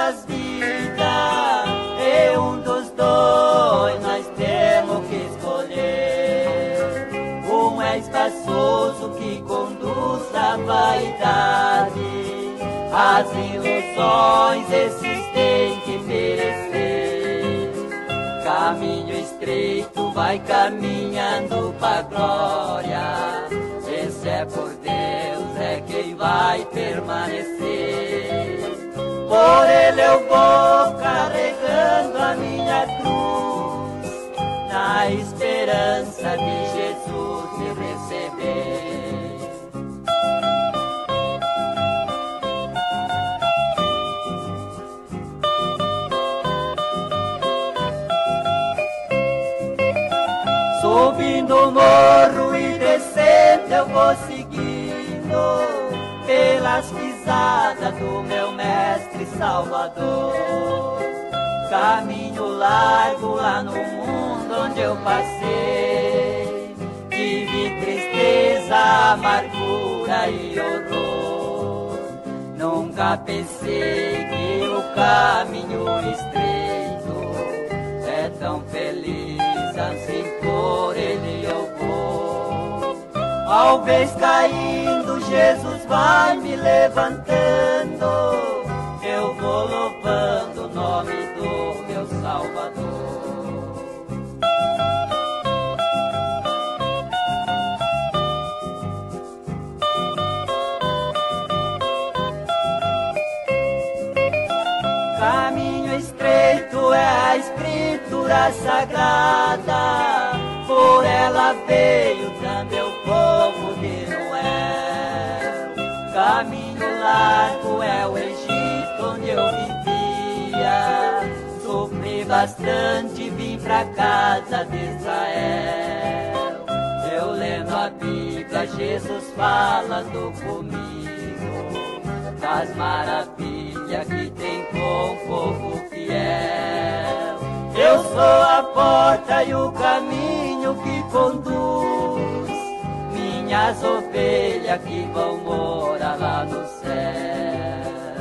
nossas vidas, e um dos dois nós temos que escolher. Um é espaçoso que conduz à vaidade, as ilusões esses têm que perecer. Caminho estreito vai caminhando pra glória, esse é por Deus, é quem vai permanecer. Por ele eu vou carregando a minha cruz, na esperança de Jesus me receber. Subindo o morro e descendo eu vou seguindo pelas pisadas do meu mestre Salvador. Caminho largo lá no mundo onde eu passei, tive tristeza, amargura e horror. Nunca pensei que o caminho estreito é tão feliz, assim por ele eu vou. Ao vez caindo, Jesus vai me levantando, eu vou louvando o nome do meu Salvador. Caminho estreito é a Escritura Sagrada, por ela veio também o povo de Noé. Caminho largo é o Egito onde eu vivia, sofri bastante, vim pra casa de Israel. Eu lendo a Bíblia, Jesus falando comigo das maravilhas que tem com o povo fiel. Eu sou a porta e o caminho que conduz minhas ovelhas que vão morar lá no céu.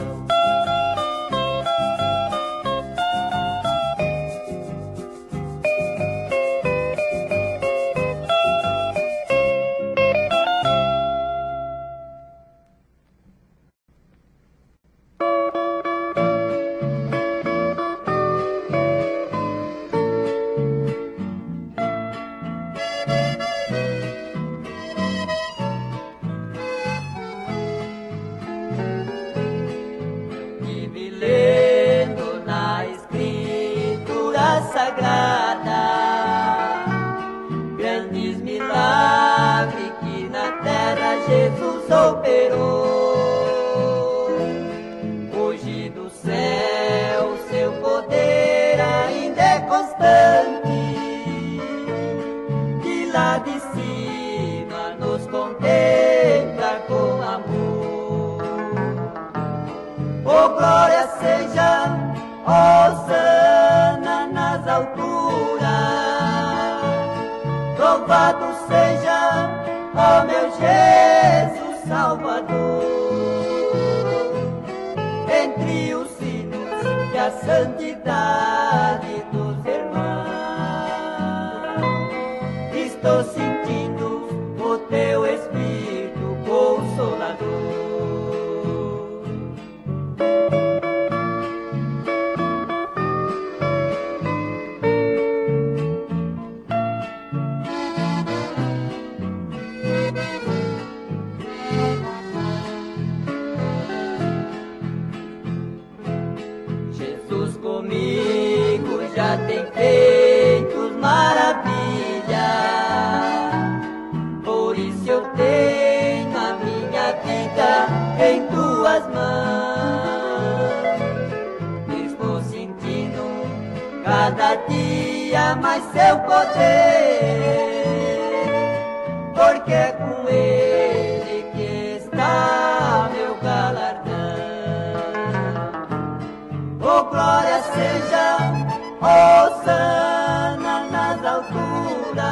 Grandes milagres que na terra Jesus operou. Hoje do céu seu poder ainda é constante, de lá de cima nos contempla com amor. Oh, glória seja, hosana nas alturas, louvado seja, ó meu Jesus Salvador. Entre os hinos e a santidade dos irmãos, estou sentindo o teu Espírito Consolador. Comigo já tem feito maravilhas, por isso eu tenho a minha vida em tuas mãos. Estou sentindo cada dia mais seu poder, porque é com ele que está meu galardão. Oh, glória seja, hosana nas alturas,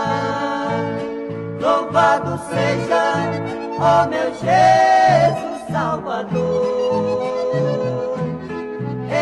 louvado seja, ó meu Jesus Salvador.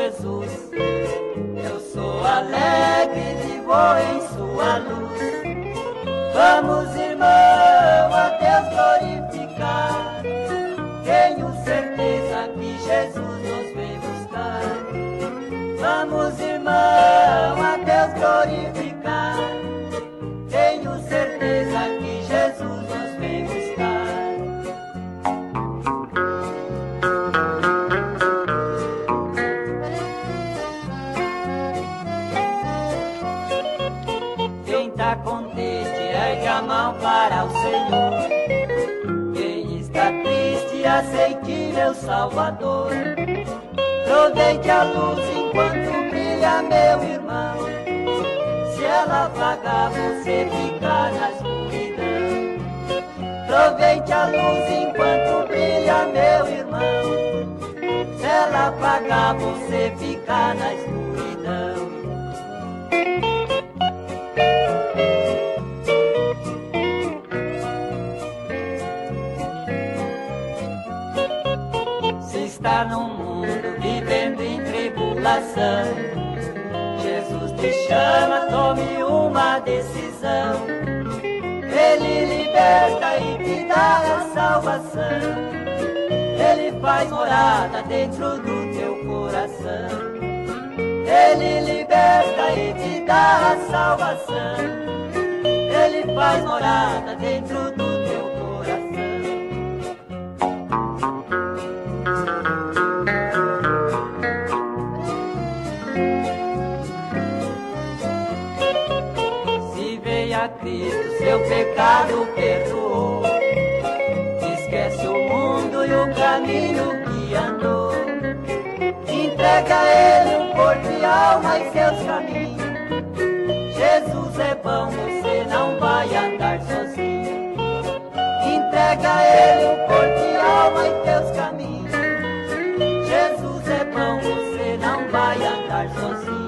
Jesus. Eu sou alegre, vivo em sua luz. Vamos, irmão, a Deus glorificar. Tenho certeza que Jesus nos vem buscar. Vamos, irmão, a Deus glorificar. Tenho certeza que Jesus nos vem buscar. Quem tá contente, ergue a mão para o Senhor. Quem está triste, aceite meu Salvador. Aproveite a luz enquanto brilha, meu irmão. Se ela apagar, você fica na escuridão. Aproveite a luz enquanto brilha, meu irmão. Se ela apagar, você fica na escuridão. Se está no mundo vivendo em tribulação, Jesus te chama, tome uma decisão. Ele liberta e te dá a salvação. Ele faz morada dentro do teu coração. Ele liberta e te dá a salvação. Ele faz morada dentro do teu coração. A Cristo seu pecado perdoou. Esquece o mundo e o caminho que andou. Entrega a Ele o corpo e alma e seus caminhos. Jesus é bom, você não vai andar sozinho. Entrega a Ele o corpo e alma e teus caminhos. Jesus é bom, você não vai andar sozinho.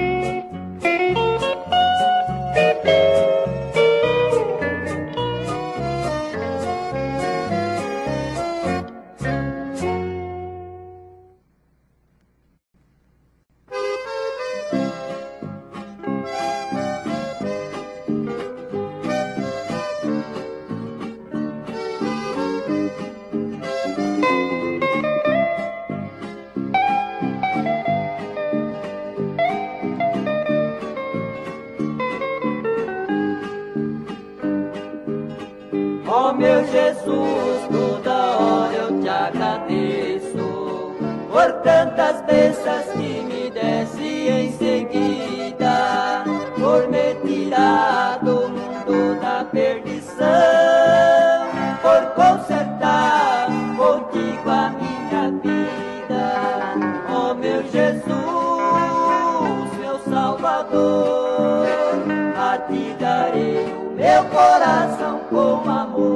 Oh meu Jesus, toda hora eu te agradeço por tantas bênçãos que me desse em seguida, por me tirar do mundo da perdição, por consertar contigo a minha vida. Oh meu Jesus, meu Salvador, a ti darei o meu coração com amor.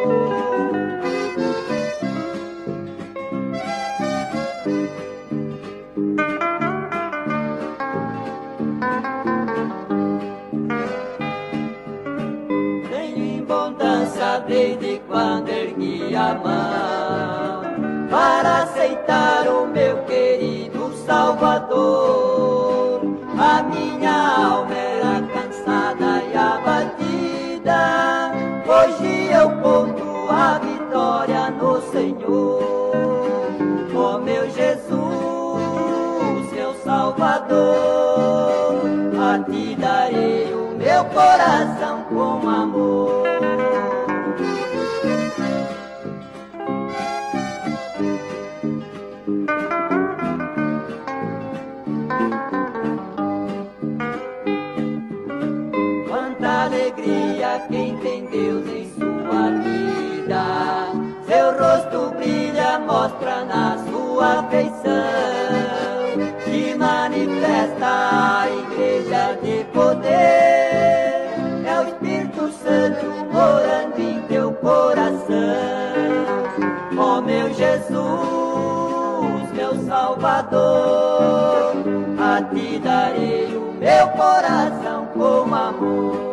Tenho abundância desde quando ergui a mão para aceitar o meu querido Salvador. A minha alma era cansada e abatida, hoje eu conto a vitória no Senhor. Oh meu Jesus, meu Salvador, a ti darei o meu coração com amor. Quanta alegria quem tem Deus em sua vida, seu rosto brilha, mostra na sua afeição, que manifesta a igreja de poder. É o Espírito Santo morando em teu coração. Oh meu Jesus, meu Salvador, a ti darei o meu coração com amor.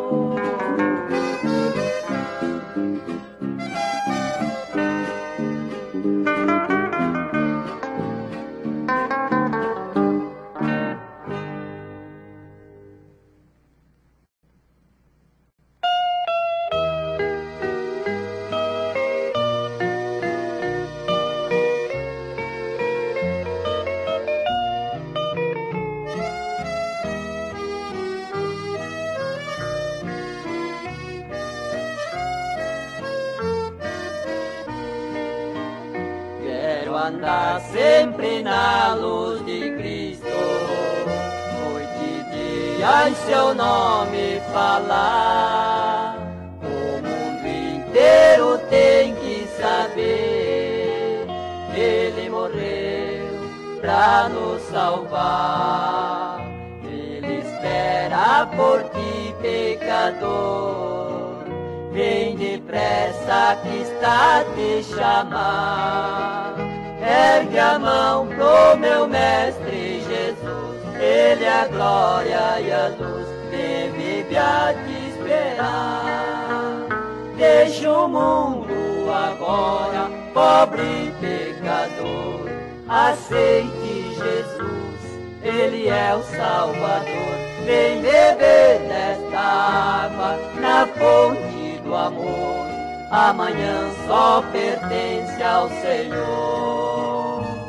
andar sempre na luz de Cristo. Noite e dia em seu nome falar. O mundo inteiro tem que saber, Ele morreu pra nos salvar. Ele espera por ti, pecador, vem depressa que está a te chamar. Ergue a mão pro meu mestre Jesus, Ele é a glória e a luz que vive a te esperar. Deixa o mundo agora, pobre pecador, aceite Jesus, Ele é o Salvador. Vem beber desta água na fonte do amor, amanhã só pertence ao Senhor.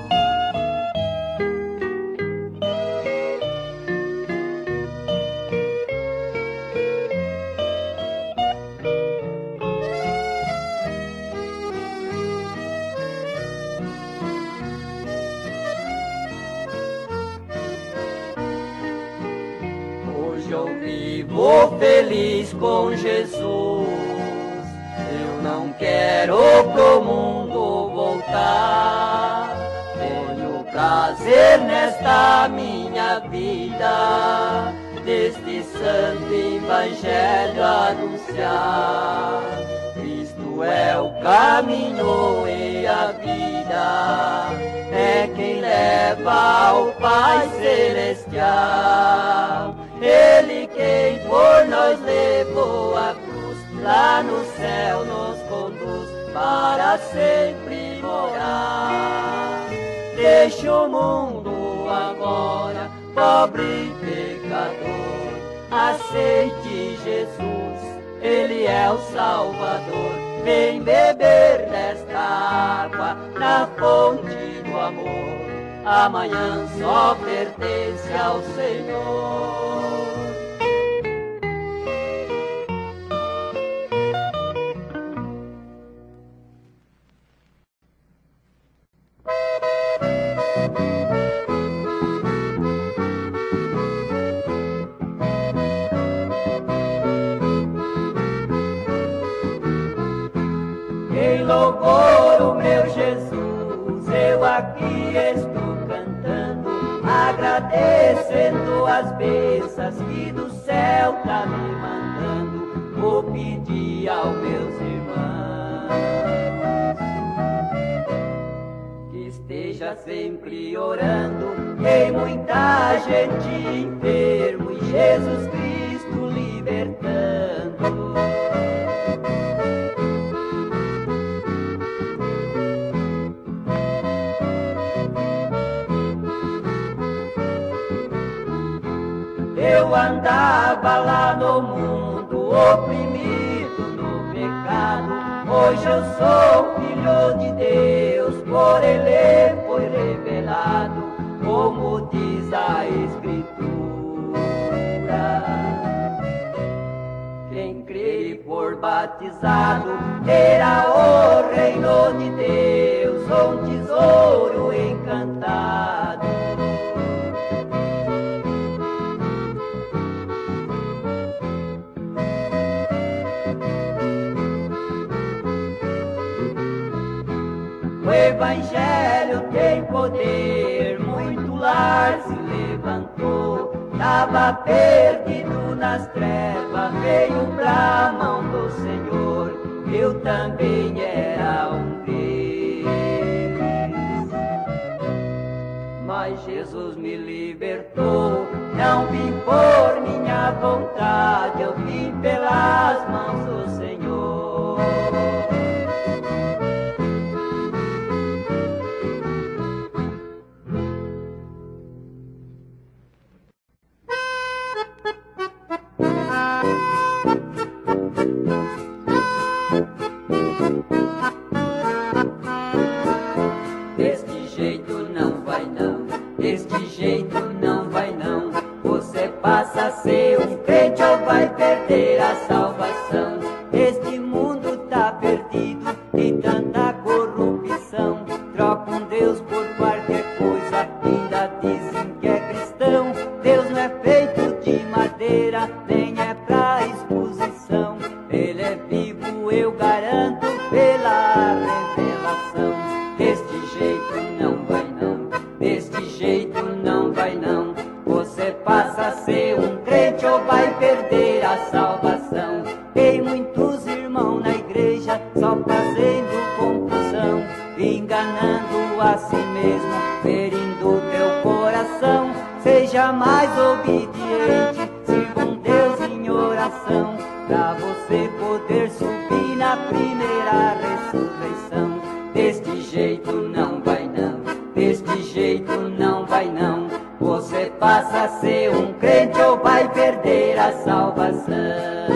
Hoje eu vivo feliz com Jesus, eu não quero pro mundo voltar. Tenho prazer nesta minha vida, deste santo evangelho anunciar. Cristo é o caminho e a vida, é quem leva ao Pai Celestial. Ele quem por nós levou a cruz, lá no céu nos conduz para sempre morar. Deixa o mundo agora, pobre pecador, aceite Jesus, Ele é o Salvador. Vem beber desta água na fonte do amor, amanhã só pertence ao Senhor. Em louvor o meu Jesus, eu aqui estou cantando, agradecendo as bênçãos que do céu tá me mandando. Vou pedir aos meus irmãos que esteja sempre orando. Tem muita gente enfermo e Jesus Cristo libertando. Eu andava lá no mundo, oprimido no pecado. Hoje eu sou filho de Deus, por Ele foi revelado, como diz a Escritura. Quem crê e for batizado terá o reino de Deus, um tesouro encantado. O Evangelho tem poder, muito lar se levantou. Tava perdido nas trevas, veio pra mão do Senhor. Eu também era um deles, mas Jesus me libertou. Não vim por minha vontade, eu vim pelas mãos do Senhor. Deste jeito não vai não, deste jeito não vai não. Você passa a ser um crente ou vai perder a salvação. Este mundo tá perdido, tem tanta corrupção. Troca um Deus que é cristão. Deus não é feito de madeira, nem é pra exposição. Ele é vivo, eu garanto, pela revelação. Deste jeito não vai não, deste jeito não vai não. Você passa a ser um crente ou vai perder a salvação. Tem muitos irmãos na igreja só fazendo confusão, enganando a si mesmo, ferindo teu coração. Seja mais obediente, sirva um Deus em oração, pra você poder subir na primeira ressurreição. Deste jeito não vai não, deste jeito não vai não. Você passa a ser um crente ou vai perder a salvação.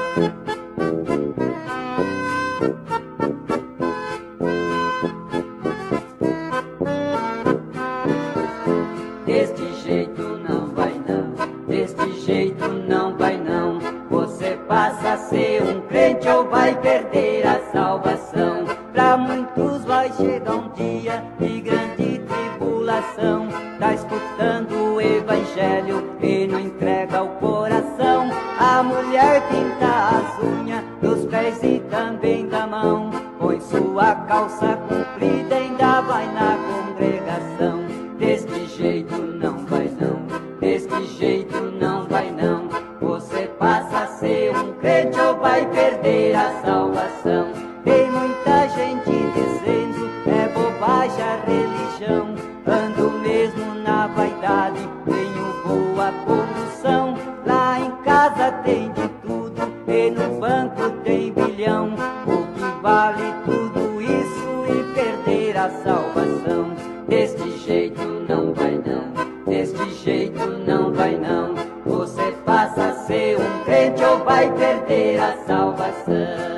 Deste jeito não vai não, deste jeito não vai não. Você passa a ser um crente ou vai perder a salvação. Pra muitos vai chegar um dia de grande tribulação. Tá escutando o evangelho e não entrega o coração. A mulher pinta as unhas dos pés e também da mão, põe sua calça comprida e ainda vai na congregação. Deste jeito não vai não, deste jeito não vai não. Você passa a ser um crente ou vai perder a salvação. Tem muita gente dizendo é bobagem a religião. Ando mesmo na vaidade, tenho boa condução. Lá em casa tem de tudo e no banco tem bilhão. O que vale tudo isso e perder a salvação? Deste jeito não vai não, deste jeito não vai não. Você passa a ser um crente ou vai perder a salvação.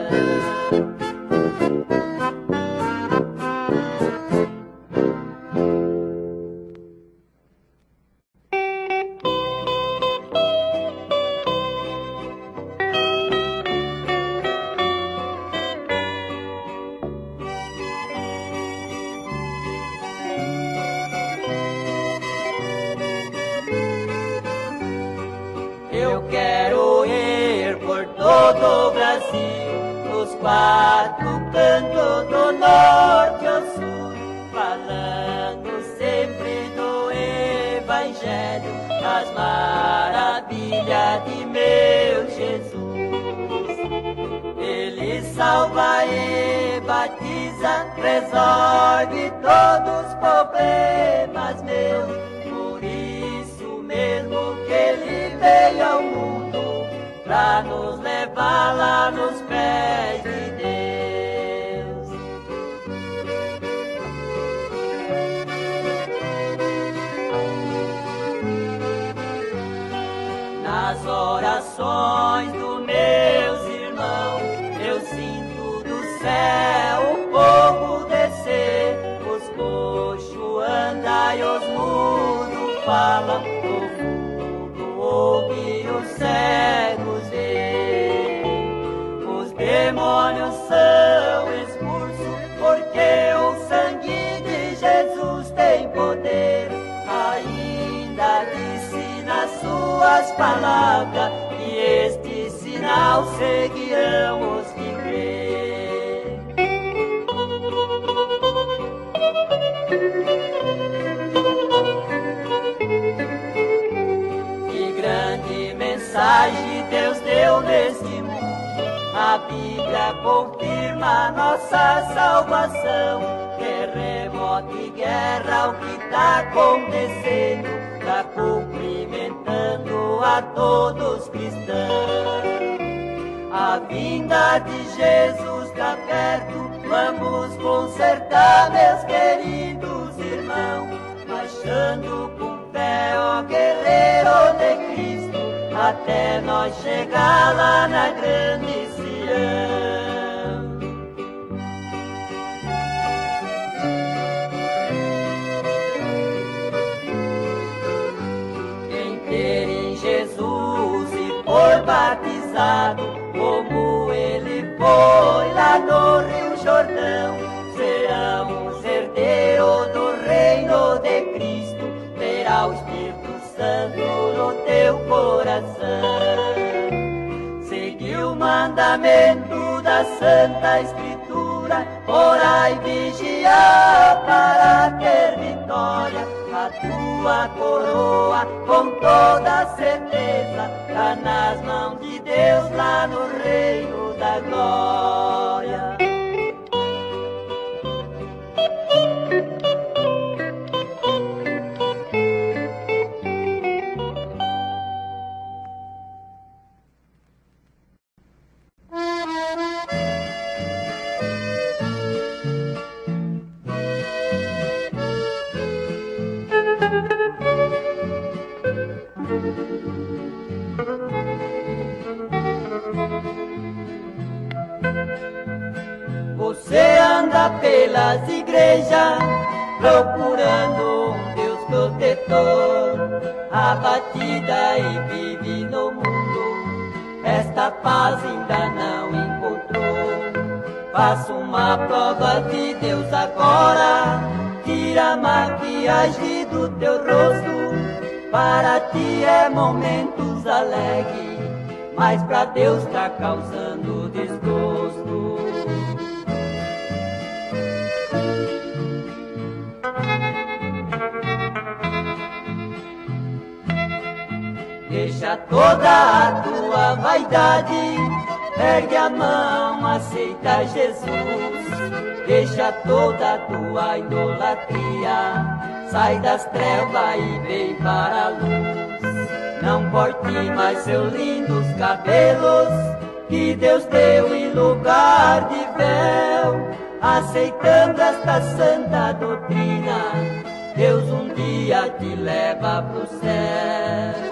Eu quero ir por todo o Brasil, nos quatro cantos do norte ao sul, falando sempre do evangelho, das maravilhas de meu Jesus. Ele salva e batiza, resolve todos os problemas meus. Por isso mesmo que ele veio ao mundo, pra nos levar lá nos pés de Deus. Nas orações dos meus irmãos, eu sinto do céu o fogo descer. Os coxos andam e os mudos falam, o mundo ouve e os cegos veem. Os demônios são expulsos porque o sangue de Jesus tem poder. Ainda disse nas suas palavras que este sinal seguirão os que creem. Que grande mensagem Deus deu neste mundo. A Bíblia confirma nossa salvação. Terremoto e guerra, o que está acontecendo, está cumprimentando a todos os cristãos. A vinda de Jesus está perto, vamos consertar, meus queridos irmãos, marchando com fé, ó guerreiro de Cristo, até nós chegar lá na grande Sião. Quem crer em Jesus e for batizado, como ele foi lá no Rio Jordão, serão os herdeiros do reino de Cristo, terá o Espírito debruçando no teu coração. Segui o mandamento da Santa Escritura, orai e vigiar para ter vitória. A tua coroa com toda certeza tá nas mãos de Deus lá no reino da glória. Você anda pelas igrejas procurando um Deus protetor, abatida e vive no mundo, esta paz ainda não encontrou. Faça uma prova de Deus agora, tira a maquiagem do teu rosto. Para ti é momentos alegres, mas pra Deus tá causando desgosto. Deixa toda a tua vaidade, ergue a mão, aceita Jesus. Deixa toda a tua idolatria, sai das trevas e vem para a luz. Não corte mais seus lindos cabelos, que Deus deu em lugar de véu. Aceitando esta santa doutrina, Deus um dia te leva pro céu.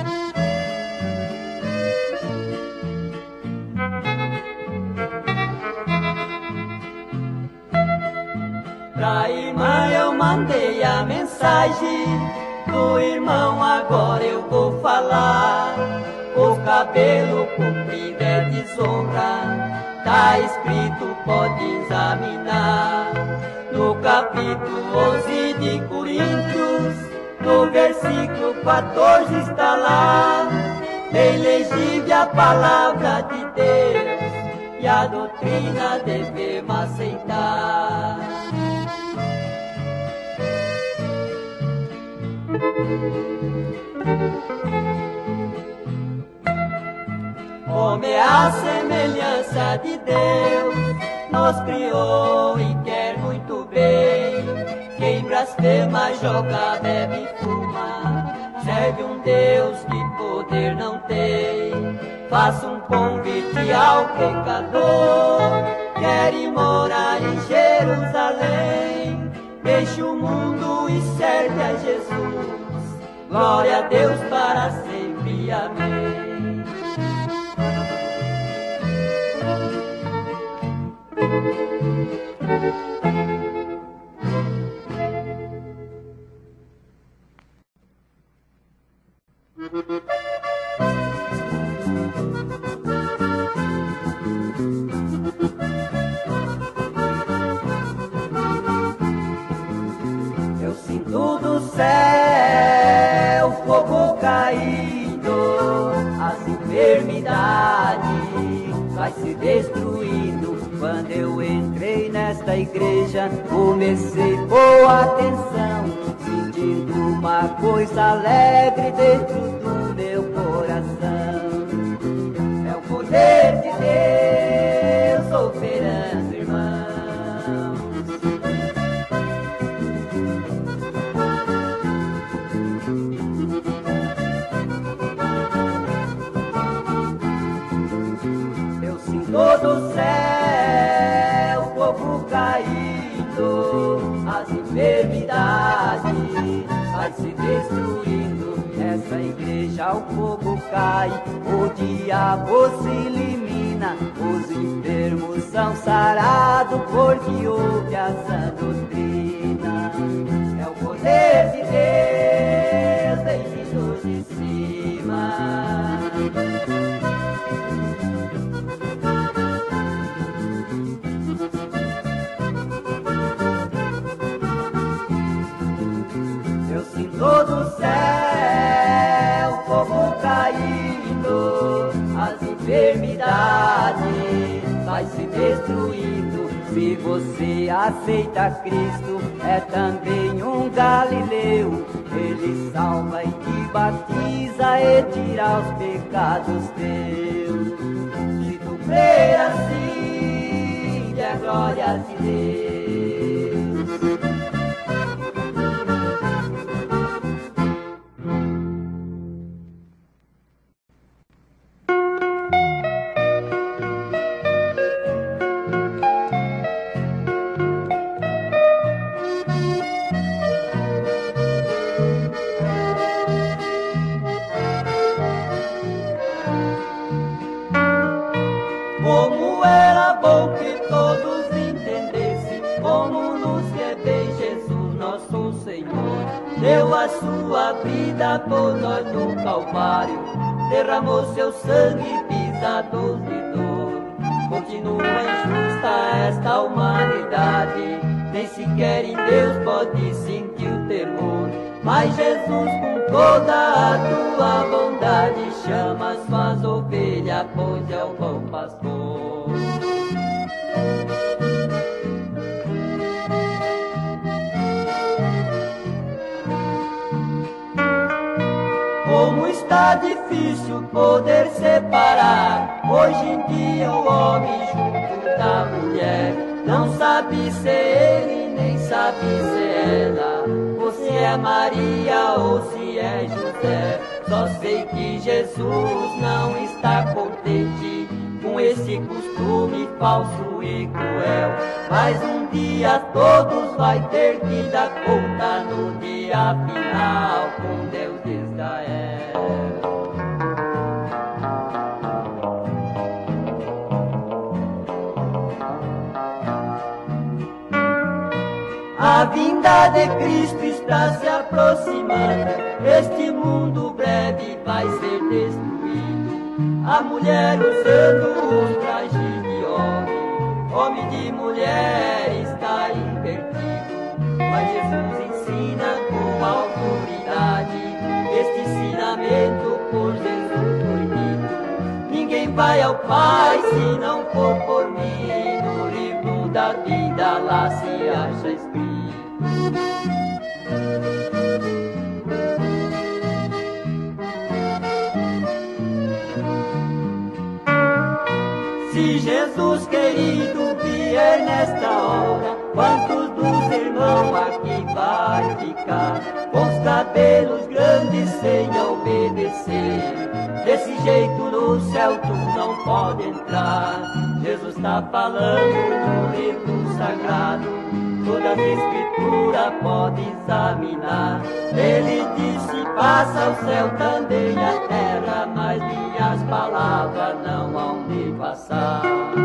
Pra irmã eu mandei a mensagem, do irmão agora eu vou falar. O cabelo comprido é desonra, tá escrito, pode examinar. No capítulo 11 de Coríntios, no versículo 14 está lá. É ilegível a palavra de Deus, e a doutrina devemos aceitar. Homem é a semelhança de Deus, nos criou e quer muito bem. Quem blasfema, joga, bebe e fuma, serve um Deus que poder não tem. Faça um convite ao pecador, quer ir morar em Jerusalém. Deixe o mundo e serve a Jesus, glória a Deus para sempre, amém. Eu sinto do céu fogo caído, as enfermidades vai se destruindo. Quando eu entrei nesta igreja, comecei com atenção, sentindo uma coisa alegre dentro do meu coração. É o poder de Deus operando, irmãos. Eu sinto do céu fogo caído, as enfermidades vai se destruindo. Nessa igreja o fogo cai, o diabo se elimina, os enfermos são sarados porque ouve a sã doutrina. É o poder de Deus vem vindo de cima. Eu sinto do céu Se você aceita Cristo, é também um galileu. Ele salva e te batiza e tira os pecados teus. Se tu crer assim, é glória de Deus. Como era bom que todos entendessem, como nos quer bem Jesus nosso Senhor. Deu a sua vida por nós no Calvário, derramou seu sangue pisados de dor. Continua injusta esta humanidade, nem sequer em Deus pode sentir o temor. Mas Jesus, com toda a tua bondade, chama suas ovelhas, pois é o bom pastor. Como está difícil poder separar hoje em dia o homem junto da mulher. Não sabe ser ele, nem sabe ser ela. Se é Maria ou se é José, só sei que Jesus não está contente com esse costume falso e cruel. Mas um dia todos vai ter que dar conta no dia final com Deus de Israel. A vinda de Cristo está se aproximando, este mundo breve vai ser destruído. A mulher usando os trajes de homem de mulher está invertido. Mas Jesus ensina com autoridade, este ensinamento por Jesus foi dito. Ninguém vai ao Pai se não for por mim, no livro da vida lá se acha escrito. Se Jesus querido vier nesta hora, quantos dos irmãos aqui vai ficar com os cabelos grandes sem obedecer? Desse jeito no céu tu não pode entrar. Jesus está falando no livro sagrado, toda a escritura pode examinar. Ele disse, passa o céu também a terra, mas minhas palavras não hão de passar.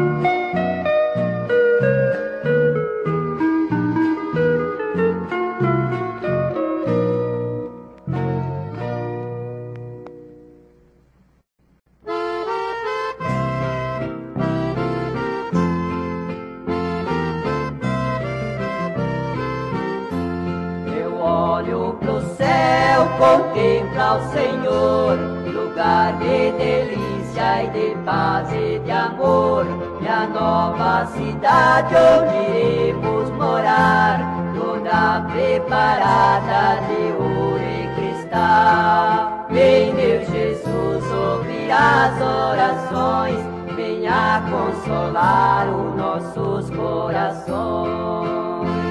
Contempla o Senhor, lugar de delícia e de paz e de amor, e a nova cidade onde iremos morar, toda preparada de ouro e cristal. Vem, meu Jesus, ouvir as orações, venha consolar os nossos corações.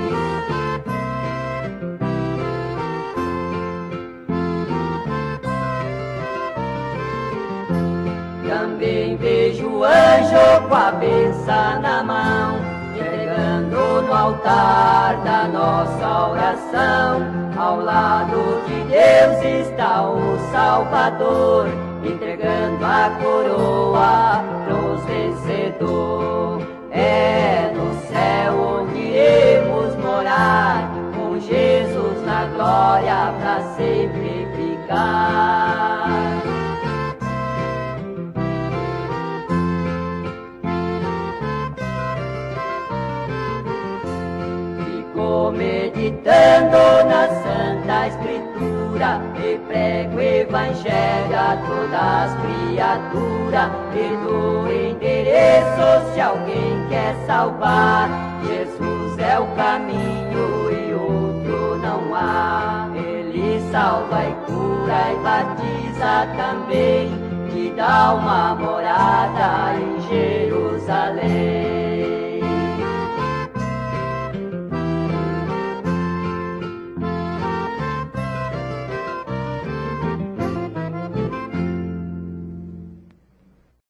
Também vejo o anjo com a bênção na mão, entregando no altar da nossa oração. Ao lado de Deus está o Salvador, entregando a coroa pros vencedores. É no céu onde iremos morar, com Jesus na glória pra sempre ficar. Meditando na Santa Escritura, e prego o Evangelho a todas as criaturas, e do endereço se alguém quer salvar. é o caminho e outro não há. Ele salva e cura e batiza também, te dá uma morada em Jerusalém.